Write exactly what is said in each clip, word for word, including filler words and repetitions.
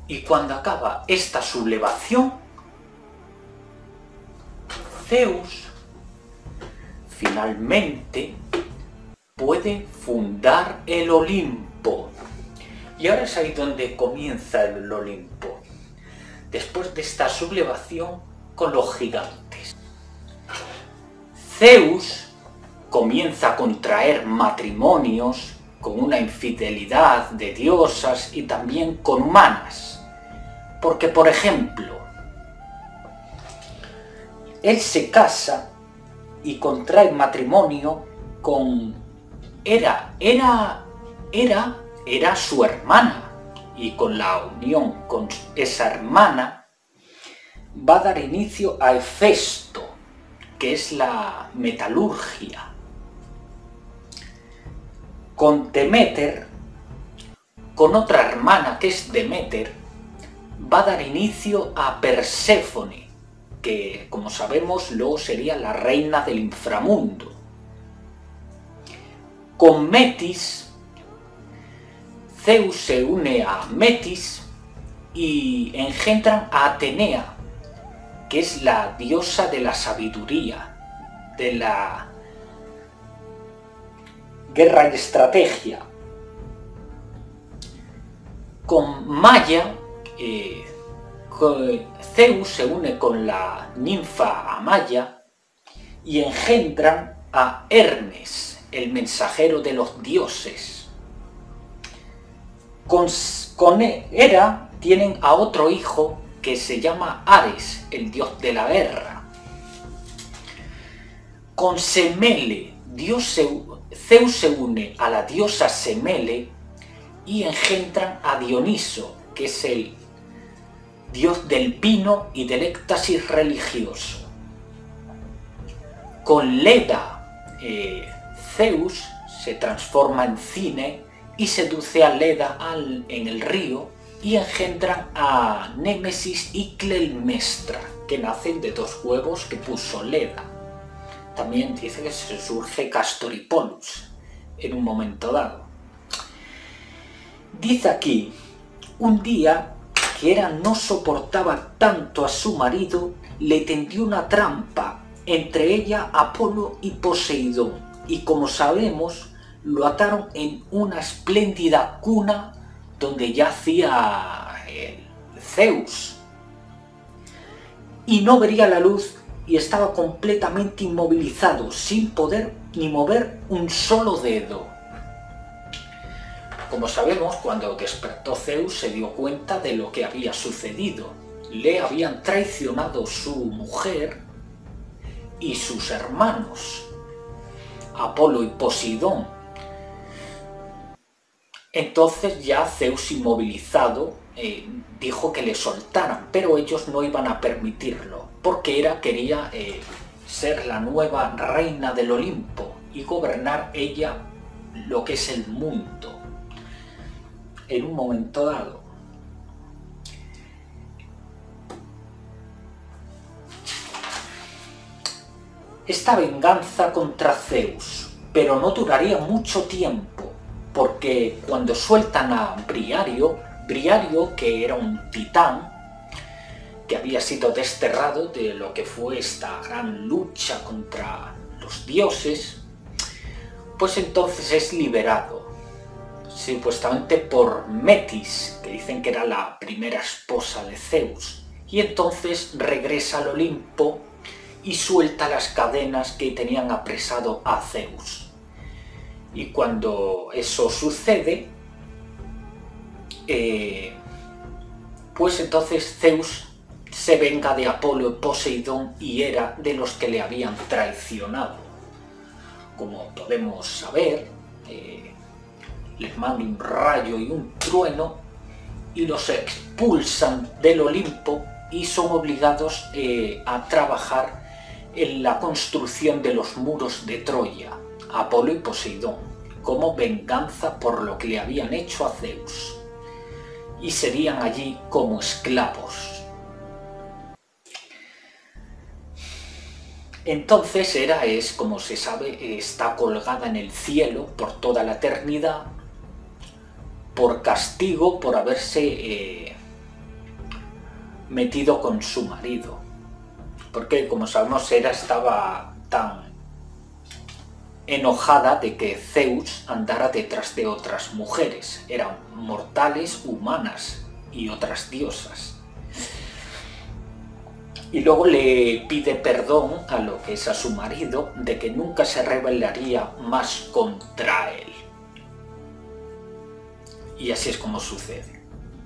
Y cuando acaba esta sublevación, Zeus finalmente puede fundar el Olimpo. Y ahora es ahí donde comienza el Olimpo, después de esta sublevación con los gigantes. Zeus comienza a contraer matrimonios con una infidelidad de diosas y también con humanas. Porque, por ejemplo, él se casa y contrae matrimonio con Hera. Hera, Hera era su hermana, y con la unión con esa hermana va a dar inicio a Hefesto, que es la metalurgia. Con Deméter, con otra hermana que es Deméter, va a dar inicio a Perséfone, que, como sabemos, luego sería la reina del inframundo. Con Metis, Zeus se une a Metis y engendran a Atenea, que es la diosa de la sabiduría, de la guerra y estrategia. Con Maya, eh, Zeus se une con la ninfa Amaya y engendran a Hermes, el mensajero de los dioses. Con, con Hera tienen a otro hijo que se llama Ares, el dios de la guerra. Con Semele, Dios se, Zeus se une a la diosa Semele y engendran a Dioniso, que es el dios del vino y del éxtasis religioso. Con Leda, eh, Zeus se transforma en Cine y seduce a Leda al, en el río, y engendran a Némesis y Cleomestra, que nacen de dos huevos que puso Leda. También dice que se surge Castor y Pollux en un momento dado. Dice aquí, un día que Hera no soportaba tanto a su marido, le tendió una trampa, entre ella Apolo y Poseidón, y como sabemos, lo ataron en una espléndida cuna donde yacía el Zeus. Y no vería la luz y estaba completamente inmovilizado, sin poder ni mover un solo dedo. Como sabemos, cuando despertó Zeus se dio cuenta de lo que había sucedido. Le habían traicionado su mujer y sus hermanos, Apolo y Poseidón. Entonces ya Zeus, inmovilizado, eh, dijo que le soltaran, pero ellos no iban a permitirlo, porque Hera quería eh, ser la nueva reina del Olimpo y gobernar ella lo que es el mundo en un momento dado. Esta venganza contra Zeus, pero no duraría mucho tiempo, porque cuando sueltan a Briario, Briario, que era un titán, que había sido desterrado de lo que fue esta gran lucha contra los dioses, pues entonces es liberado, supuestamente por Metis, que dicen que era la primera esposa de Zeus, y entonces regresa al Olimpo y suelta las cadenas que tenían apresado a Zeus. Y cuando eso sucede, eh, pues entonces Zeus se venga de Apolo, Poseidón y Hera, de los que le habían traicionado. Como podemos saber, eh, les manda un rayo y un trueno y los expulsan del Olimpo y son obligados eh, a trabajar en la construcción de los muros de Troya, Apolo y Poseidón, como venganza por lo que le habían hecho a Zeus, y serían allí como esclavos. Entonces Hera es, como se sabe, está colgada en el cielo por toda la eternidad, por castigo por haberse eh, metido con su marido, porque como sabemos Hera estaba tan enojada de que Zeus andara detrás de otras mujeres, eran mortales, humanas y otras diosas. Y luego le pide perdón a lo que es a su marido de que nunca se rebelaría más contra él. Y así es como sucede.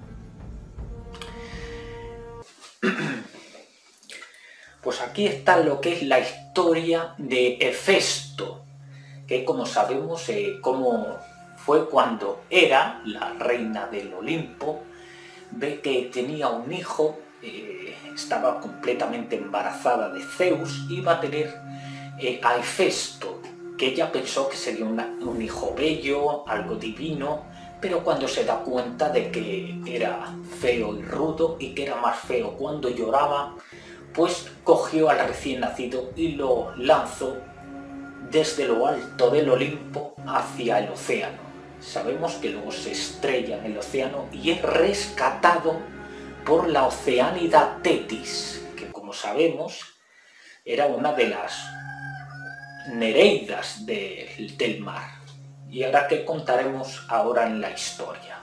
Pues aquí está lo que es la historia de Hefesto, que como sabemos eh, cómo fue cuando Hera, la reina del Olimpo, ve que tenía un hijo, eh, estaba completamente embarazada de Zeus, iba a tener eh, a Hefesto, que ella pensó que sería una, un hijo bello, algo divino, pero cuando se da cuenta de que era feo y rudo y que era más feo cuando lloraba, pues cogió al recién nacido y lo lanzó desde lo alto del Olimpo hacia el océano. Sabemos que luego se estrella en el océano y es rescatado por la oceánida Tetis, que como sabemos era una de las nereidas de, del mar. Y ahora que contaremos ahora en la historia.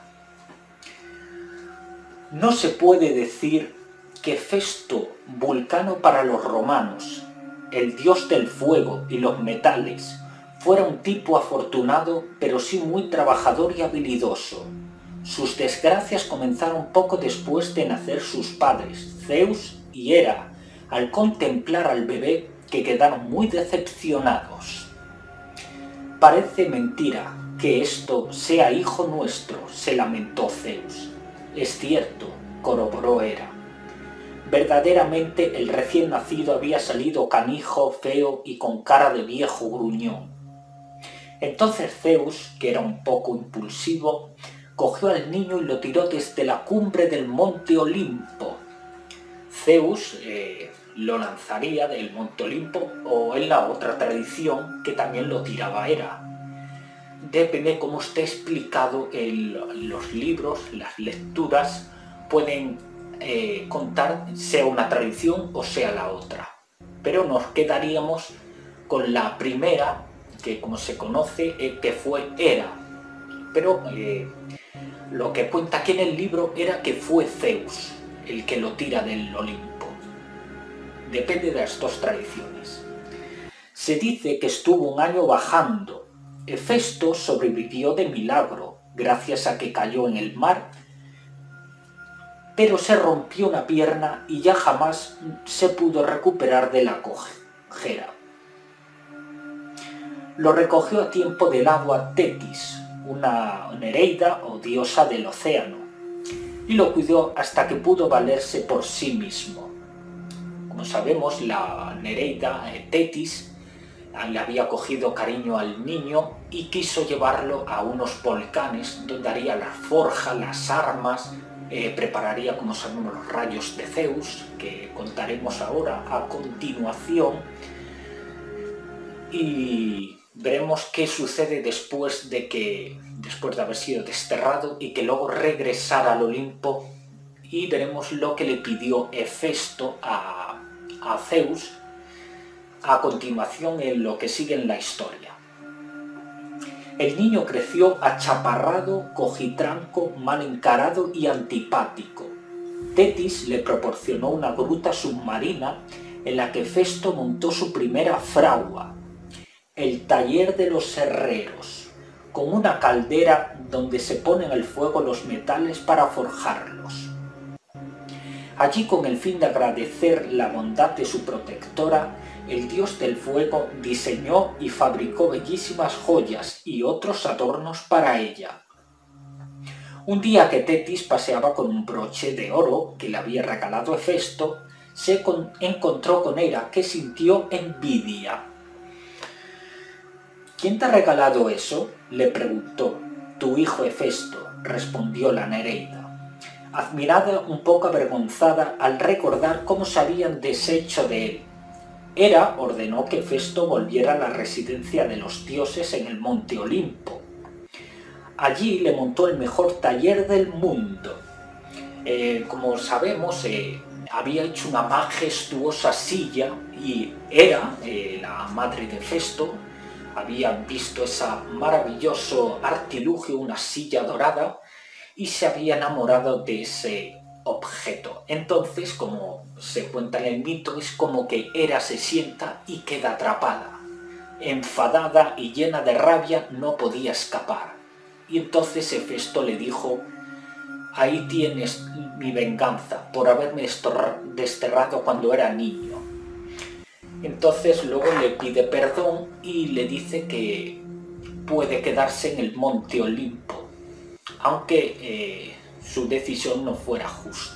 No se puede decir que Hefesto, Vulcano para los romanos, el dios del fuego y los metales, fuera un tipo afortunado, pero sí muy trabajador y habilidoso. Sus desgracias comenzaron poco después de nacer sus padres, Zeus y Hera, al contemplar al bebé que quedaron muy decepcionados. Parece mentira que esto sea hijo nuestro, se lamentó Zeus. Es cierto, corroboró Hera. Verdaderamente el recién nacido había salido canijo, feo y con cara de viejo gruñón. Entonces Zeus, que era un poco impulsivo, cogió al niño y lo tiró desde la cumbre del monte Olimpo. Zeus eh, lo lanzaría del monte Olimpo, o en la otra tradición que también lo tiraba Hera. Depende de cómo esté explicado en los libros, las lecturas pueden eh, contar sea una tradición o sea la otra. Pero nos quedaríamos con la primera, que como se conoce, eh, que fue Hera. Pero eh, lo que cuenta aquí en el libro era que fue Zeus el que lo tira del Olimpo. Depende de las dos tradiciones. Se dice que estuvo un año bajando. Hefesto sobrevivió de milagro, gracias a que cayó en el mar, pero se rompió una pierna y ya jamás se pudo recuperar de la cojera. Lo recogió a tiempo del agua Tetis, una nereida o diosa del océano, y lo cuidó hasta que pudo valerse por sí mismo. Como sabemos, la nereida Tetis le había cogido cariño al niño y quiso llevarlo a unos volcanes donde haría la forja, las armas, eh, prepararía, como sabemos, los rayos de Zeus, que contaremos ahora a continuación, y veremos qué sucede después de que, después de haber sido desterrado y que luego regresara al Olimpo, y veremos lo que le pidió Hefesto a, a Zeus a continuación en lo que sigue en la historia. El niño creció achaparrado, cojitranco, mal encarado y antipático. Tetis le proporcionó una gruta submarina en la que Hefesto montó su primera fragua, el taller de los herreros, con una caldera donde se ponen al fuego los metales para forjarlos. Allí, con el fin de agradecer la bondad de su protectora, el dios del fuego diseñó y fabricó bellísimas joyas y otros adornos para ella. Un día que Tetis paseaba con un broche de oro que le había regalado Hefesto, se con- encontró con Hera, que sintió envidia. ¿Quién te ha regalado eso?, le preguntó. Tu hijo Hefesto, respondió la nereida, admirada, un poco avergonzada al recordar cómo se habían deshecho de él. Hera ordenó que Hefesto volviera a la residencia de los dioses en el monte Olimpo. Allí le montó el mejor taller del mundo. Eh, como sabemos, eh, había hecho una majestuosa silla y Hera, eh, la madre de Hefesto, había visto ese maravilloso artilugio, una silla dorada, y se había enamorado de ese objeto. Entonces, como se cuenta en el mito, es como que Hera se sienta y queda atrapada. Enfadada y llena de rabia, no podía escapar. Y entonces Hefesto le dijo: ahí tienes mi venganza por haberme desterrado cuando era niño. Entonces luego le pide perdón y le dice que puede quedarse en el monte Olimpo, aunque eh, su decisión no fuera justa.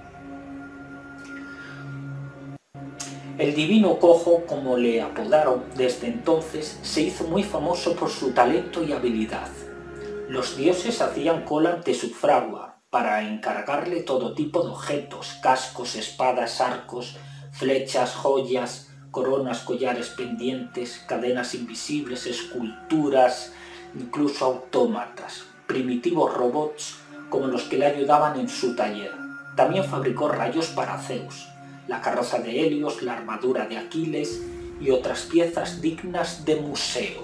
El divino cojo, como le apodaron desde entonces, se hizo muy famoso por su talento y habilidad. Los dioses hacían cola ante su fragua para encargarle todo tipo de objetos: cascos, espadas, arcos, flechas, joyas, coronas, collares, pendientes, cadenas invisibles, esculturas, incluso autómatas, primitivos robots como los que le ayudaban en su taller. También fabricó rayos para Zeus, la carroza de Helios, la armadura de Aquiles y otras piezas dignas de museo.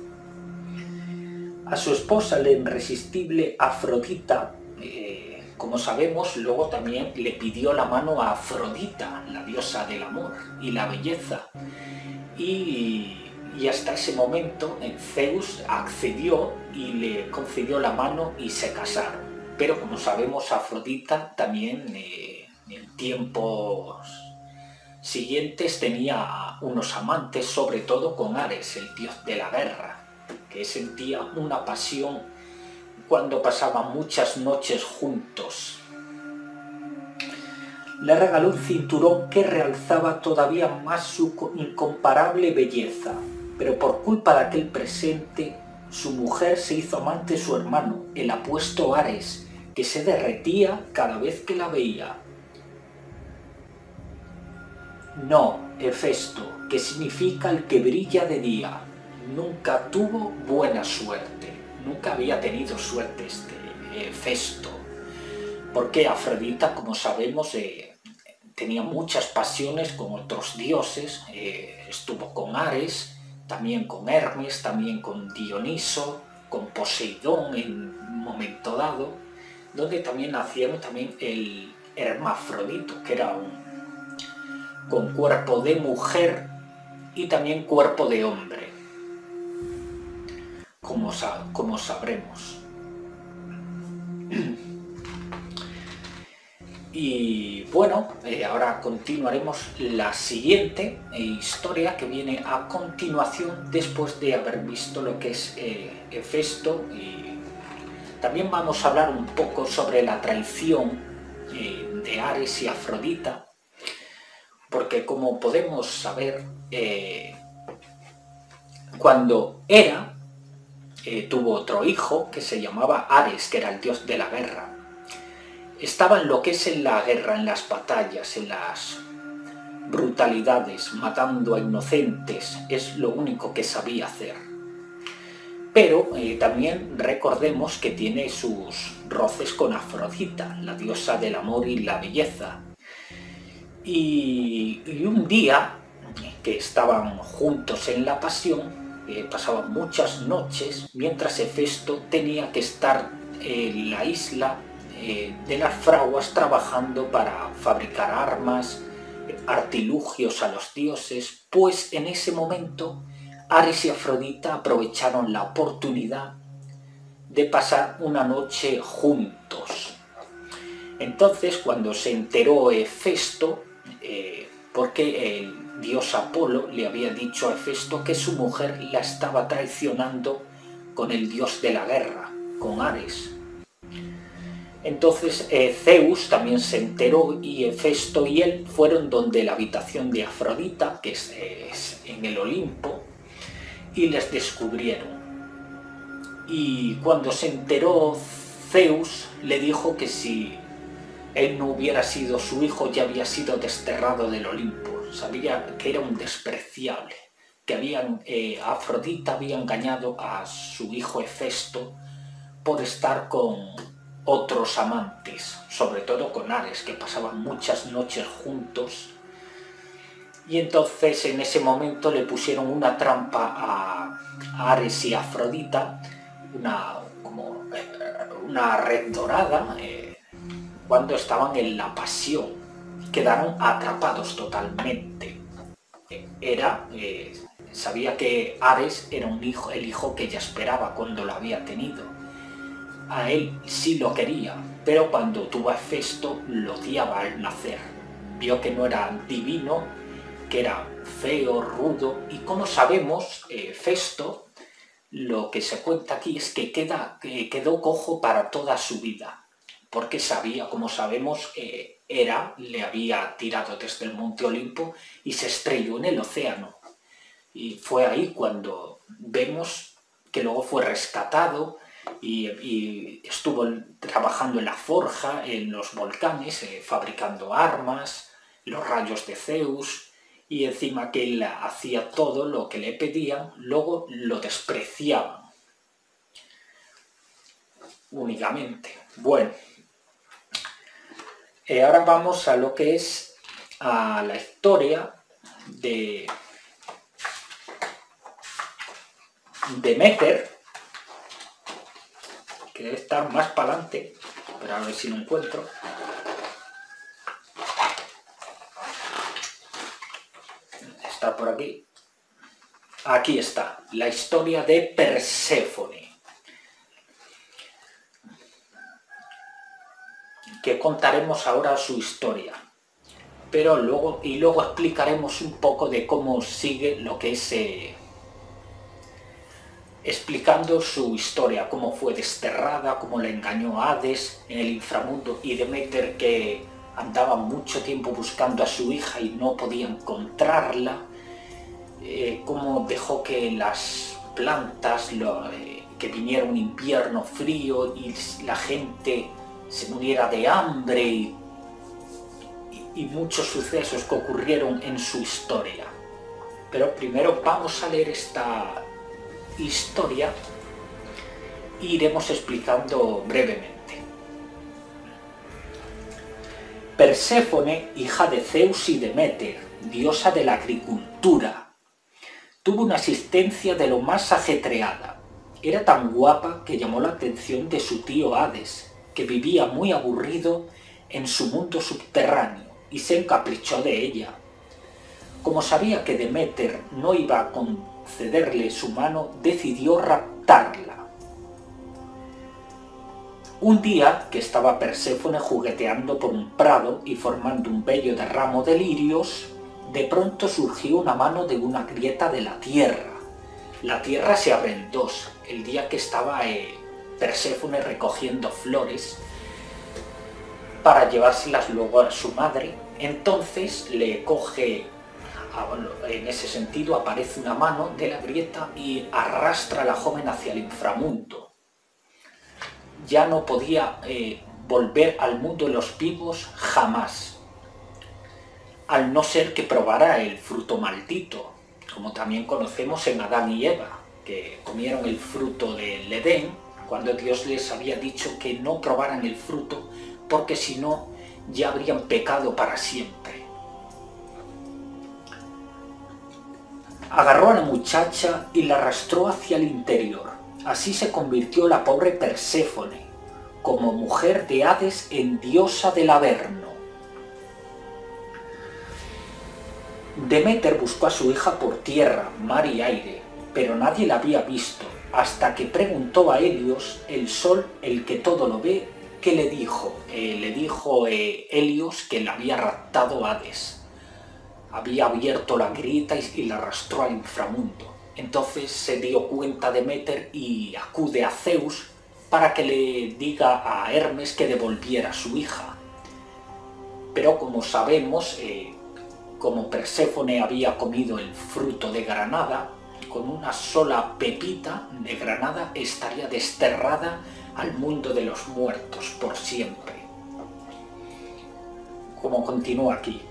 A su esposa, la irresistible Afrodita, eh, como sabemos, luego también le pidió la mano a Afrodita, la diosa del amor y la belleza. Y, y hasta ese momento Zeus accedió y le concedió la mano y se casaron. Pero como sabemos, Afrodita también eh, en tiempos siguientes tenía unos amantes, sobre todo con Ares, el dios de la guerra, que sentía una pasión cuando pasaban muchas noches juntos. Le regaló un cinturón que realzaba todavía más su incomparable belleza, pero por culpa de aquel presente, su mujer se hizo amante de su hermano, el apuesto Ares, que se derretía cada vez que la veía. No, Hefesto, que significa el que brilla de día, nunca tuvo buena suerte, nunca había tenido suerte este Hefesto, porque Afrodita, como sabemos, eh, tenía muchas pasiones con otros dioses, eh, estuvo con Ares, también con Hermes, también con Dioniso, con Poseidón en un momento dado, donde también nacieron también el hermafrodito, que era un con cuerpo de mujer y también cuerpo de hombre, como, sab como sabremos. Y bueno, eh, ahora continuaremos la siguiente eh, historia que viene a continuación después de haber visto lo que es eh, Hefesto, y también vamos a hablar un poco sobre la traición eh, de Ares y Afrodita, porque como podemos saber, eh, cuando Hera eh, tuvo otro hijo que se llamaba Ares, que era el dios de la guerra, estaba en lo que es en la guerra, en las batallas, en las brutalidades, matando a inocentes, es lo único que sabía hacer. Pero eh, también recordemos que tiene sus roces con Afrodita, la diosa del amor y la belleza. Y, y un día que estaban juntos en la pasión, eh, pasaban muchas noches, mientras Hefesto tenía que estar en la isla eh, de las fraguas trabajando para fabricar armas, artilugios a los dioses, pues en ese momento Ares y Afrodita aprovecharon la oportunidad de pasar una noche juntos. Entonces, cuando se enteró Hefesto, eh, porque el dios Apolo le había dicho a Hefesto que su mujer la estaba traicionando con el dios de la guerra, con Ares. Entonces eh, Zeus también se enteró y Hefesto y él fueron donde la habitación de Afrodita, que es, es en el Olimpo, y les descubrieron. Y cuando se enteró, Zeus le dijo que si él no hubiera sido su hijo, ya había sido desterrado del Olimpo. Sabía que era un despreciable, que habían, eh, Afrodita había engañado a su hijo Hefesto por estar con, otros amantes, sobre todo con Ares, que pasaban muchas noches juntos. Y entonces en ese momento le pusieron una trampa a Ares y Afrodita, una, como, una red dorada, eh, cuando estaban en la pasión. Quedaron atrapados totalmente. Era, eh, sabía que Ares era un hijo, el hijo que ella esperaba cuando lo había tenido. A él sí lo quería, pero cuando tuvo a Hefesto lo odiaba al nacer. Vio que no era divino, que era feo, rudo, y como sabemos, eh, Hefesto, lo que se cuenta aquí es que, queda, que quedó cojo para toda su vida, porque sabía, como sabemos, eh, Hera le había tirado desde el monte Olimpo y se estrelló en el océano. Y fue ahí cuando vemos que luego fue rescatado y, y estuvo trabajando en la forja, en los volcanes, eh, fabricando armas, los rayos de Zeus, y encima que él hacía todo lo que le pedían, luego lo despreciaban únicamente. Bueno, eh, ahora vamos a lo que es a la historia de Deméter, que debe estar más para adelante, pero a ver si lo encuentro. Está por aquí. Aquí está, la historia de Perséfone, que contaremos ahora su historia, pero luego y luego explicaremos un poco de cómo sigue lo que es eh, explicando su historia, cómo fue desterrada, cómo le engañó a Hades en el inframundo, y Deméter, que andaba mucho tiempo buscando a su hija y no podía encontrarla, eh, cómo dejó que las plantas, lo, eh, que viniera un invierno frío y la gente se muriera de hambre, y, y, y muchos sucesos que ocurrieron en su historia. Pero primero vamos a leer esta historia e iremos explicando brevemente. Perséfone, hija de Zeus y Deméter, diosa de la agricultura, tuvo una existencia de lo más ajetreada. Era tan guapa que llamó la atención de su tío Hades, que vivía muy aburrido en su mundo subterráneo, y se encaprichó de ella. Como sabía que Deméter no iba a concederle su mano, decidió raptarla. Un día que estaba Perséfone jugueteando por un prado y formando un bello derramo de lirios, de pronto surgió una mano de una grieta de la tierra. La tierra se abre en dos. El día que estaba eh, Perséfone recogiendo flores para llevárselas luego a su madre, entonces le coge, en ese sentido aparece una mano de la grieta y arrastra a la joven hacia el inframundo. Ya no podía eh, volver al mundo de los vivos jamás, al no ser que probara el fruto maldito, como también conocemos en Adán y Eva, que comieron el fruto del Edén, cuando Dios les había dicho que no probaran el fruto, porque si no, ya habrían pecado para siempre. Agarró a la muchacha y la arrastró hacia el interior. Así se convirtió la pobre Perséfone, como mujer de Hades, en diosa del Averno. Deméter buscó a su hija por tierra, mar y aire, pero nadie la había visto, hasta que preguntó a Helios, el sol, el que todo lo ve, ¿qué le dijo? Eh, le dijo eh, Helios que la había raptado Hades. Había abierto la grieta y, y la arrastró al inframundo. Entonces se dio cuenta Deméter y acude a Zeus para que le diga a Hermes que devolviera a su hija. Pero como sabemos, eh, como Perséfone había comido el fruto de granada, con una sola pepita de granada estaría desterrada al mundo de los muertos por siempre. Como continúa aquí.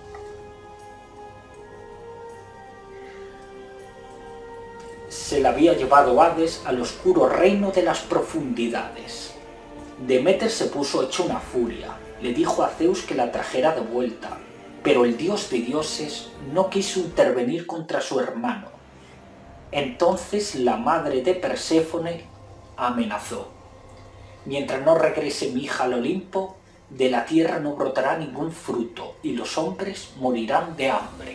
Se la había llevado Hades al oscuro reino de las profundidades. Deméter se puso hecho una furia. Le dijo a Zeus que la trajera de vuelta, pero el dios de dioses no quiso intervenir contra su hermano. Entonces la madre de Perséfone amenazó: mientras no regrese mi hija al Olimpo, de la tierra no brotará ningún fruto y los hombres morirán de hambre.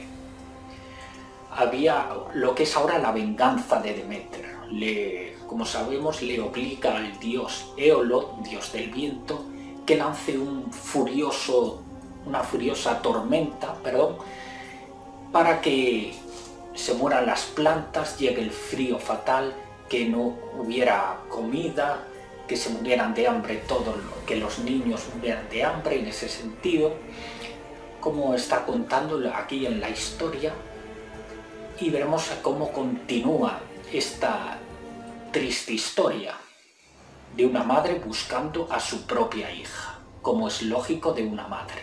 Había lo que es ahora la venganza de Deméter. Le, como sabemos, le obliga al dios Éolo, dios del viento, que lance un furioso, una furiosa tormenta, perdón, para que se mueran las plantas, llegue el frío fatal, que no hubiera comida, que se murieran de hambre todos, que los niños murieran de hambre en ese sentido, como está contando aquí en la historia, y veremos cómo continúa esta triste historia de una madre buscando a su propia hija, como es lógico de una madre.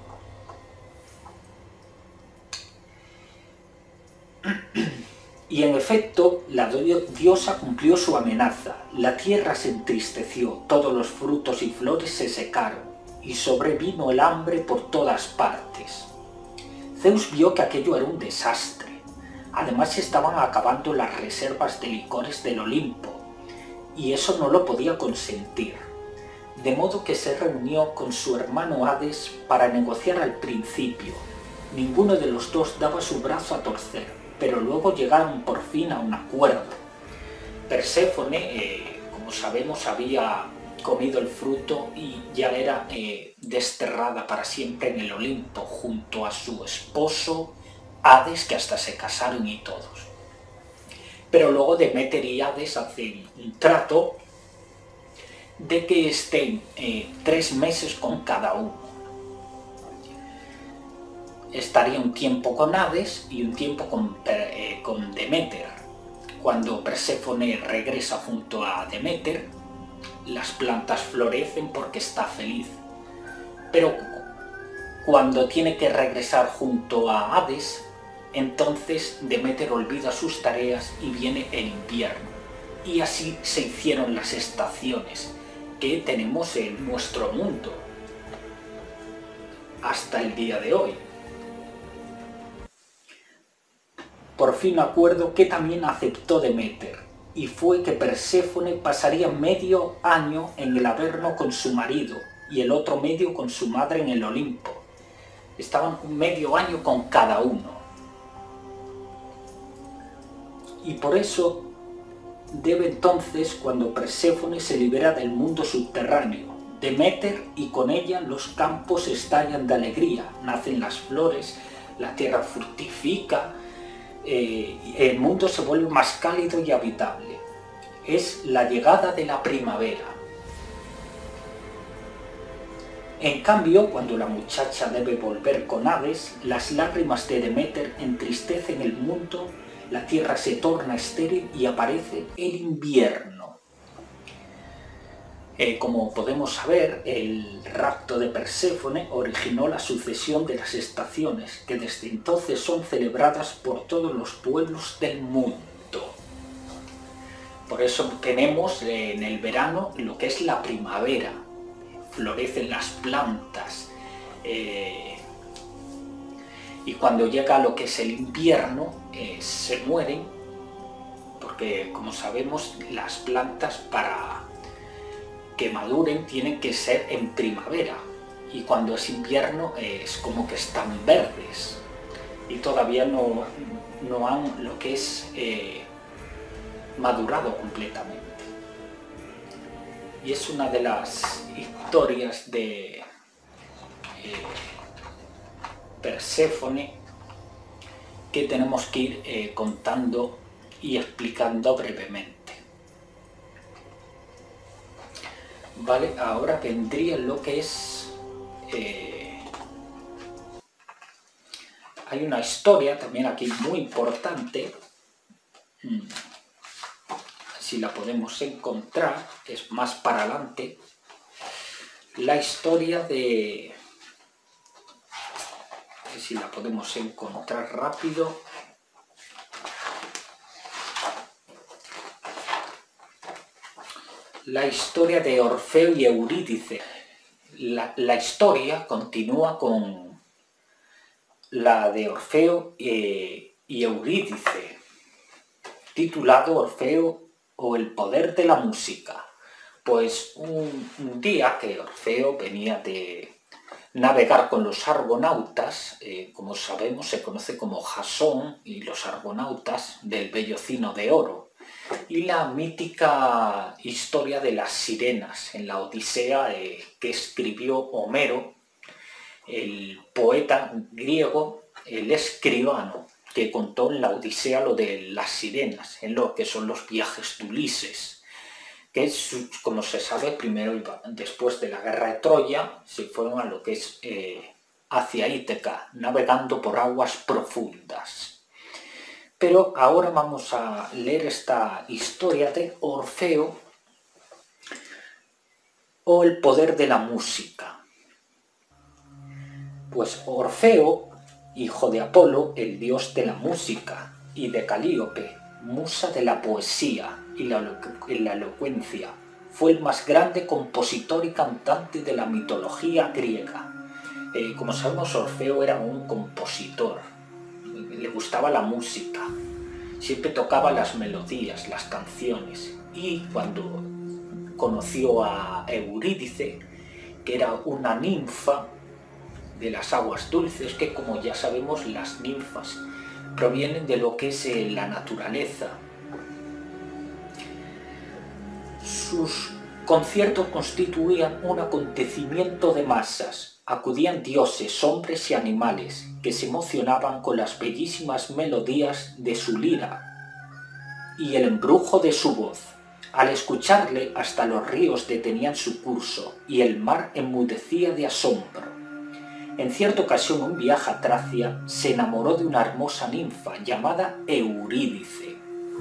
Y en efecto, la diosa cumplió su amenaza. La tierra se entristeció, todos los frutos y flores se secaron, y sobrevino el hambre por todas partes. Zeus vio que aquello era un desastre. Además se estaban acabando las reservas de licores del Olimpo, y eso no lo podía consentir. De modo que se reunió con su hermano Hades para negociar al principio. Ninguno de los dos daba su brazo a torcer, pero luego llegaron por fin a un acuerdo. Perséfone, eh, como sabemos, había comido el fruto y ya era eh, desterrada para siempre en el Olimpo, junto a su esposo Hades, que hasta se casaron y todos. Pero luego Deméter y Hades hacen un trato de que estén eh, tres meses con cada uno. Estaría un tiempo con Hades y un tiempo con, eh, con Deméter. Cuando Perséfone regresa junto a Deméter, las plantas florecen porque está feliz. Pero cuando tiene que regresar junto a Hades, entonces Deméter olvida sus tareas y viene el invierno. Y así se hicieron las estaciones que tenemos en nuestro mundo hasta el día de hoy. Por fin un acuerdo que también aceptó Deméter, y fue que Perséfone pasaría medio año en el Averno con su marido y el otro medio con su madre en el Olimpo. Estaban un medio año con cada uno. Y por eso debe entonces, cuando Perséfone se libera del mundo subterráneo, Deméter, y con ella los campos estallan de alegría, nacen las flores, la tierra fructifica, eh, el mundo se vuelve más cálido y habitable. Es la llegada de la primavera. En cambio, cuando la muchacha debe volver con Hades, las lágrimas de Deméter entristecen el mundo, la tierra se torna estéril y aparece el invierno. Eh, como podemos saber, el rapto de Perséfone originó la sucesión de las estaciones, que desde entonces son celebradas por todos los pueblos del mundo. Por eso tenemos en el verano lo que es la primavera. Florecen las plantas. Eh, y cuando llega lo que es el invierno, eh, se mueren, porque como sabemos, las plantas para que maduren tienen que ser en primavera, y cuando es invierno eh, es como que están verdes y todavía no, no han lo que es eh, madurado completamente. Y es una de las historias de eh, Perséfone que tenemos que ir eh, contando y explicando brevemente. Vale, ahora vendría lo que es... Eh, hay una historia también aquí muy importante, hmm, si la podemos encontrar, es más para adelante, la historia de... A ver si la podemos encontrar rápido. la historia de Orfeo y Eurídice. La, la historia continúa con la de Orfeo eh, y Eurídice, titulado Orfeo o el poder de la música. Pues un, un día que Orfeo venía de navegar con los argonautas, eh, como sabemos se conoce como Jasón y los argonautas del vellocino de oro, y la mítica historia de las sirenas en la Odisea eh, que escribió Homero, el poeta griego, el escribano, que contó en la Odisea lo de las sirenas, en lo que son los viajes de Ulises, que es, como se sabe, primero después de la guerra de Troya, se fueron a lo que es eh, hacia Ítaca, navegando por aguas profundas. Pero ahora vamos a leer esta historia de Orfeo o el poder de la música. Pues Orfeo, hijo de Apolo, el dios de la música, y de Calíope, musa de la poesía y la, y la elocuencia, fue el más grande compositor y cantante de la mitología griega. Eh, como sabemos, Orfeo era un compositor, le gustaba la música, siempre tocaba las melodías, las canciones, y cuando conoció a Eurídice, que era una ninfa de las aguas dulces, que como ya sabemos las ninfas provienen de lo que es eh, la naturaleza. Sus conciertos constituían un acontecimiento de masas. Acudían dioses, hombres y animales que se emocionaban con las bellísimas melodías de su lira y el embrujo de su voz. Al escucharle, hasta los ríos detenían su curso y el mar enmudecía de asombro. En cierta ocasión, un viaje a Tracia se enamoró de una hermosa ninfa llamada Eurídice.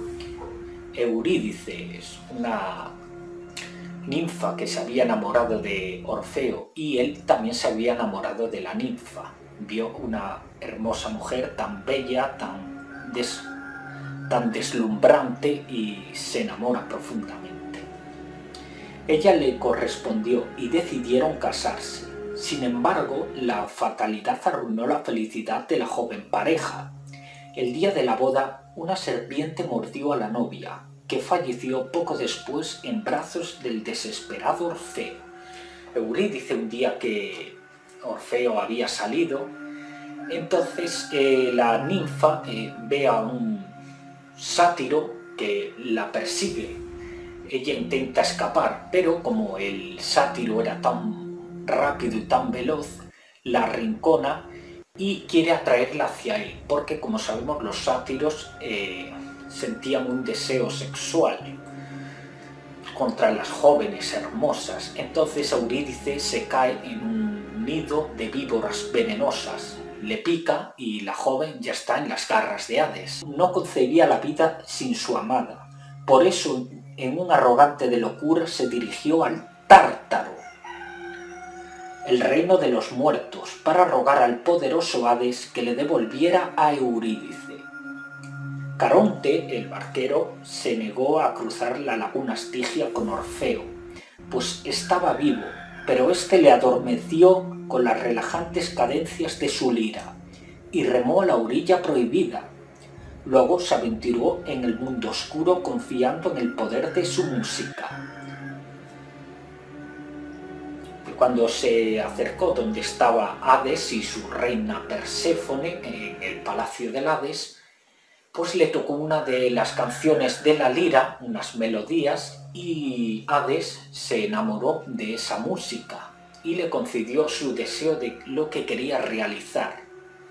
Eurídice es una ninfa que se había enamorado de Orfeo y él también se había enamorado de la ninfa. Vio una hermosa mujer tan bella, tan, des, tan deslumbrante y se enamora profundamente. Ella le correspondió y decidieron casarse. Sin embargo, la fatalidad arruinó la felicidad de la joven pareja. El día de la boda, una serpiente mordió a la novia, que falleció poco después en brazos del desesperado Orfeo. Eurídice, un día que Orfeo había salido, entonces eh, la ninfa eh, ve a un sátiro que la persigue. Ella intenta escapar, pero como el sátiro era tan rápido y tan veloz, la arrincona y quiere atraerla hacia él, porque como sabemos los sátiros eh, sentían un deseo sexual contra las jóvenes hermosas. Entonces Eurídice se cae en un nido de víboras venenosas, le pica y la joven ya está en las garras de Hades. No concebía la vida sin su amada, por eso en un arrogante de locura se dirigió al Tártaro, el reino de los muertos, para rogar al poderoso Hades que le devolviera a Eurídice. Caronte, el barquero, se negó a cruzar la laguna Estigia con Orfeo, pues estaba vivo, pero éste le adormeció con las relajantes cadencias de su lira y remó a la orilla prohibida. Luego se aventuró en el mundo oscuro confiando en el poder de su música. Cuando se acercó donde estaba Hades y su reina Perséfone, en el palacio del Hades, pues le tocó una de las canciones de la lira, unas melodías, y Hades se enamoró de esa música y le concedió su deseo de lo que quería realizar.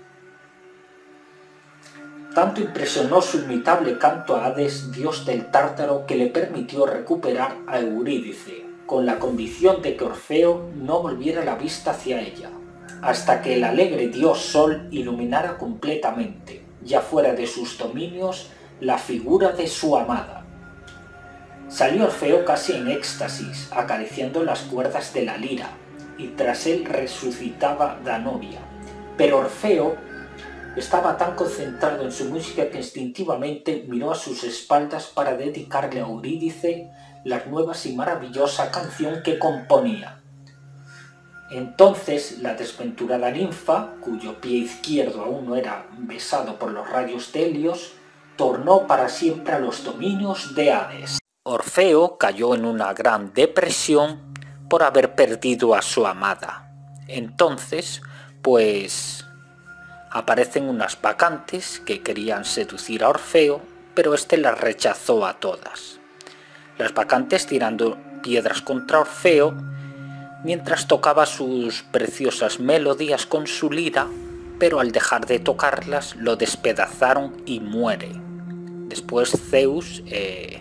Tanto impresionó su imitable canto a Hades, dios del Tártaro, que le permitió recuperar a Eurídice, con la condición de que Orfeo no volviera la vista hacia ella, hasta que el alegre dios Sol iluminara completamente, ya fuera de sus dominios, la figura de su amada. Salió Orfeo casi en éxtasis, acariciando las cuerdas de la lira, y tras él resucitaba Danobia. Pero Orfeo estaba tan concentrado en su música que instintivamente miró a sus espaldas para dedicarle a Eurídice la nueva y maravillosa canción que componía. Entonces la desventurada ninfa, cuyo pie izquierdo aún no era besado por los rayos de Helios, tornó para siempre a los dominios de Hades. Orfeo cayó en una gran depresión por haber perdido a su amada. Entonces, pues, aparecen unas bacantes que querían seducir a Orfeo, pero éste las rechazó a todas. Las bacantes tirando piedras contra Orfeo, mientras tocaba sus preciosas melodías con su lira, pero al dejar de tocarlas lo despedazaron y muere. Después Zeus eh,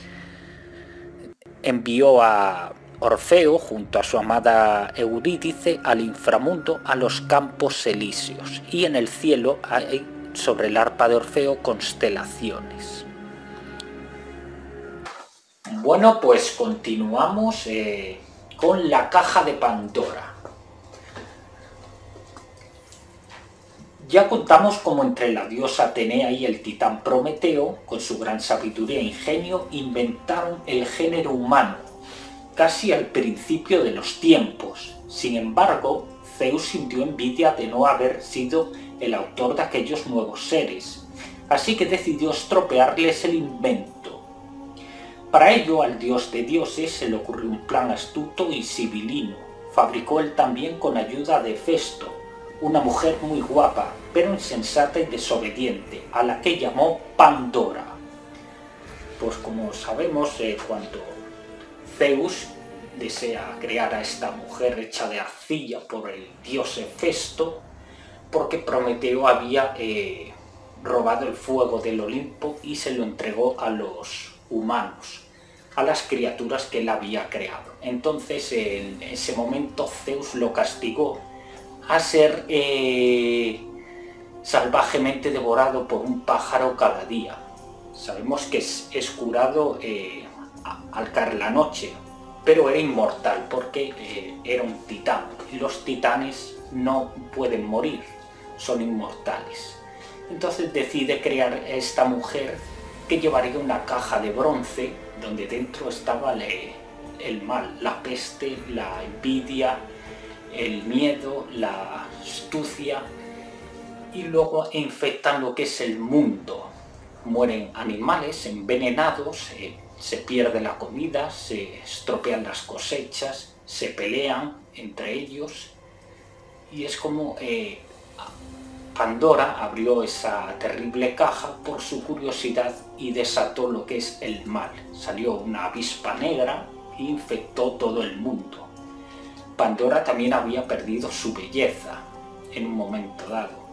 envió a Orfeo junto a su amada Eurídice al inframundo, a los campos elíseos, y en el cielo hay sobre el arpa de Orfeo constelaciones. Bueno, pues continuamos eh, con la caja de Pandora. Ya contamos cómo entre la diosa Atenea y el titán Prometeo, con su gran sabiduría e ingenio, inventaron el género humano, casi al principio de los tiempos. Sin embargo, Zeus sintió envidia de no haber sido el autor de aquellos nuevos seres, así que decidió estropearles el invento. Para ello, al dios de dioses se le ocurrió un plan astuto y sibilino. Fabricó él también con ayuda de Hefesto, una mujer muy guapa, pero insensata y desobediente, a la que llamó Pandora. Pues como sabemos, eh, cuando Zeus desea crear a esta mujer hecha de arcilla por el dios Hefesto, porque Prometeo había eh, robado el fuego del Olimpo y se lo entregó a los humanos, a las criaturas que él había creado. Entonces en ese momento Zeus lo castigó a ser eh, salvajemente devorado por un pájaro cada día. Sabemos que es, es curado eh, al caer la noche, pero era inmortal porque eh, era un titán, y los titanes no pueden morir, son inmortales. Entonces decide crear a esta mujer que llevaría una caja de bronce donde dentro estaba el, el mal, la peste, la envidia, el miedo, la astucia, y luego infectan lo que es el mundo. Mueren animales envenenados, eh, se pierde la comida, se estropean las cosechas, se pelean entre ellos, y es como eh, Pandora abrió esa terrible caja por su curiosidad y desató lo que es el mal. Salió una avispa negra e infectó todo el mundo. Pandora también había perdido su belleza en un momento dado.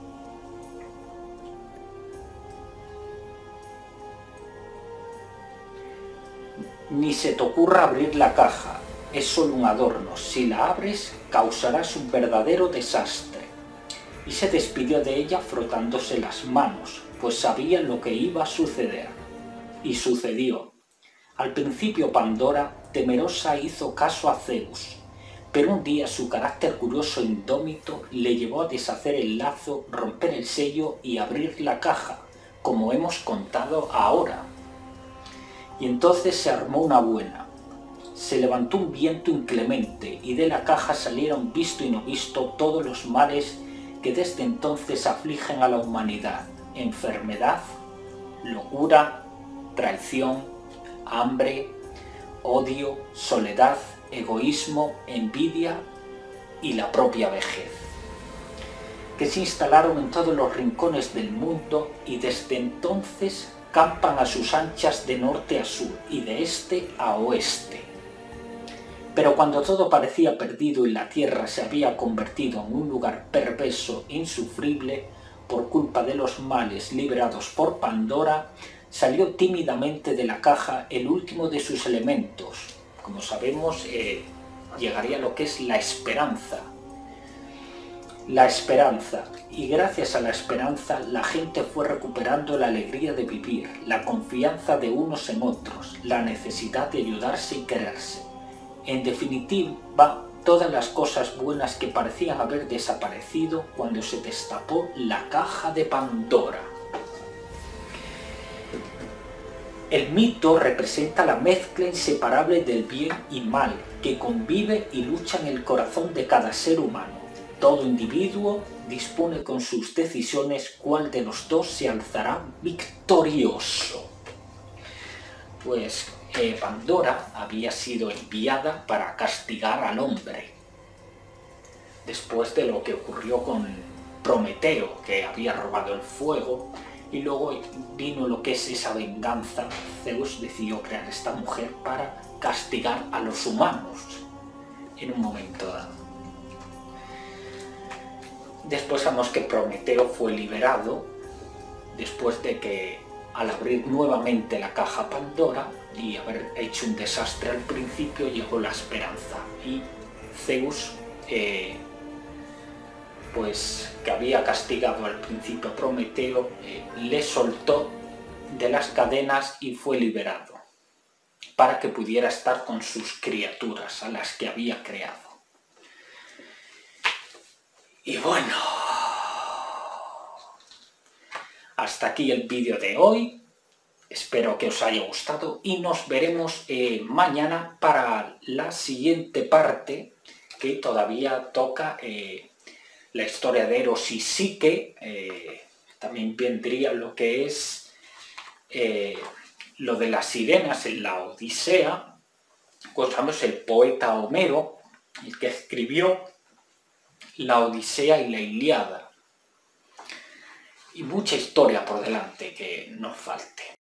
Ni se te ocurra abrir la caja, es solo un adorno. Si la abres, causarás un verdadero desastre. Y se despidió de ella frotándose las manos, pues sabía lo que iba a suceder. Y sucedió. Al principio Pandora, temerosa, hizo caso a Zeus, pero un día su carácter curioso e indómito le llevó a deshacer el lazo, romper el sello y abrir la caja, como hemos contado ahora. Y entonces se armó una buena. Se levantó un viento inclemente y de la caja salieron visto y no visto todos los males que desde entonces afligen a la humanidad: enfermedad, locura, traición, hambre, odio, soledad, egoísmo, envidia y la propia vejez, que se instalaron en todos los rincones del mundo y desde entonces campan a sus anchas de norte a sur y de este a oeste. Pero cuando todo parecía perdido y la tierra se había convertido en un lugar perverso e insufrible por culpa de los males liberados por Pandora, salió tímidamente de la caja el último de sus elementos. Como sabemos, eh, llegaría a lo que es la esperanza. La esperanza. Y gracias a la esperanza, la gente fue recuperando la alegría de vivir, la confianza de unos en otros, la necesidad de ayudarse y quererse. En definitiva, todas las cosas buenas que parecían haber desaparecido cuando se destapó la caja de Pandora. El mito representa la mezcla inseparable del bien y mal, que convive y lucha en el corazón de cada ser humano. Todo individuo dispone con sus decisiones cuál de los dos se alzará victorioso. Pues eh, Pandora había sido enviada para castigar al hombre, después de lo que ocurrió con Prometeo, que había robado el fuego, y luego vino lo que es esa venganza. Zeus decidió crear esta mujer para castigar a los humanos en un momento dado. Después sabemos que Prometeo fue liberado después de que, al abrir nuevamente la caja Pandora y haber hecho un desastre al principio, llegó la esperanza, y Zeus, eh, pues que había castigado al principio a Prometeo, eh, le soltó de las cadenas y fue liberado para que pudiera estar con sus criaturas a las que había creado. Y bueno, hasta aquí el vídeo de hoy. Espero que os haya gustado y nos veremos eh, mañana para la siguiente parte, que todavía toca eh, la historia de Eros y Psique. Eh, también vendría lo que es eh, lo de las sirenas en la Odisea. Pues sabemos el poeta Homero, el que escribió la Odisea y la Ilíada. Y mucha historia por delante que nos falte.